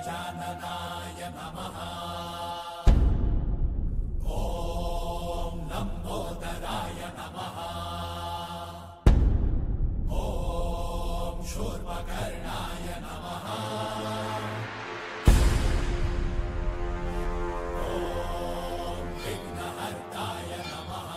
गजाननाय नमः। ॐ लम्बोदराय नमः। ॐ शूर्पकर्णाय नमः। ॐ विघ्नहर्ताय नमः।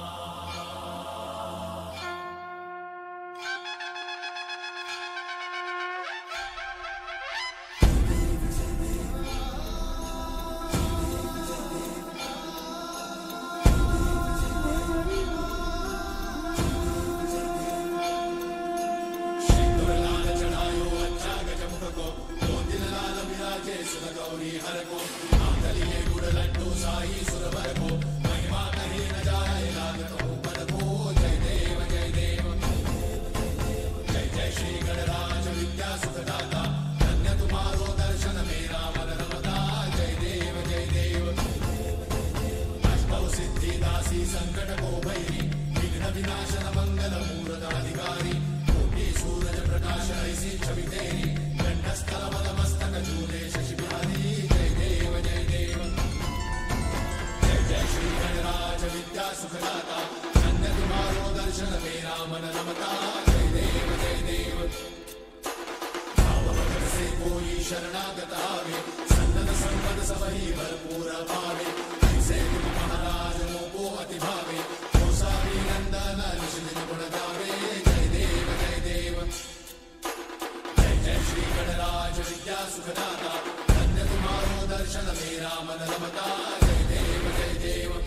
गौरी हर को आंगलिये गुड़ लड्डू साई सुरवर को महिमा कहे न जाए लागत हो पद को। जय देव जय देव जय जय श्री गणराज विद्या सुखदाता धन्य तुम्हारो दर्शन मेरा मन रमता। जय देव जय देव अष्टौ सिद्धि दासी संकट को भैरी विघ्न विनाशन मंगल मूर्त अधिकारी कोटि सूरज प्रकाश ऐसी छवि तेरी कंठस्थल मद मस्तक झूले शशि बिहारी। जय देव जय देव जय जय श्री गणराज विद्या सुखदाता धन्य तुम्हारो दर्शन मेरा मन रमता। जय देव जय देव भाव से कोई शरणागत आवे सन्नत संपद सबही भरपूर पावे। ऐसे तुम महाराज मोको अति भावे तो सारी नंदन निश्चित गुण गावे। जय देव जय देव जय जय श्री गणराज विद्या सुखदाता धन्य तुम्हारो दर्शन मेरा मन रमता। जय देव जय देव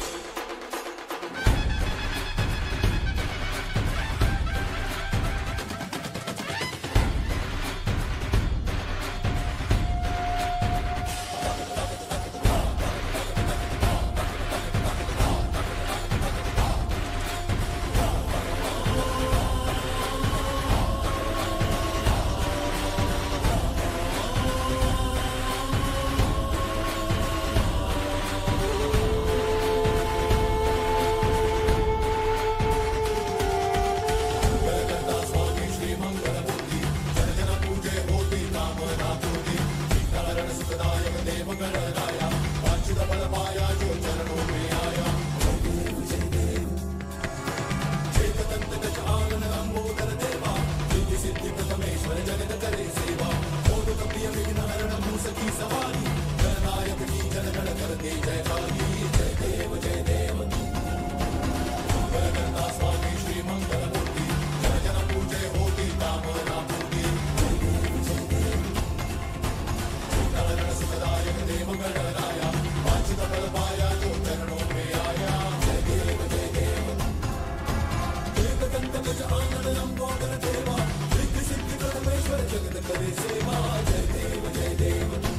जगत करे सेवा। जय देव जय देव